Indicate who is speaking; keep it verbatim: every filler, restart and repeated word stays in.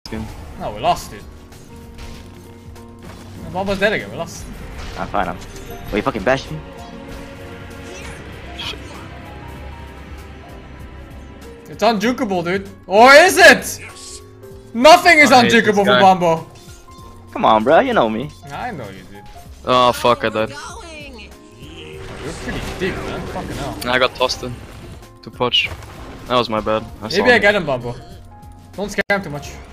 Speaker 1: No, we lost, dude. What was that again? We lost.
Speaker 2: I'm fine. I'm. Wait, you fucking bashed me?
Speaker 3: Shit.
Speaker 1: It's unjukable, dude. Or is it? Nothing is
Speaker 3: I hate
Speaker 1: unjukable
Speaker 3: this
Speaker 1: for
Speaker 3: guy.
Speaker 1: Bambo.
Speaker 2: Come on, bro. You know me.
Speaker 1: I know you did.
Speaker 3: Oh fuck, I died.
Speaker 1: You're pretty deep, man. Fucking hell.
Speaker 3: I got tossed in. To Poch. That was my bad. I saw
Speaker 1: Maybe I
Speaker 3: him.
Speaker 1: get him, Bambo. Don't scam too much.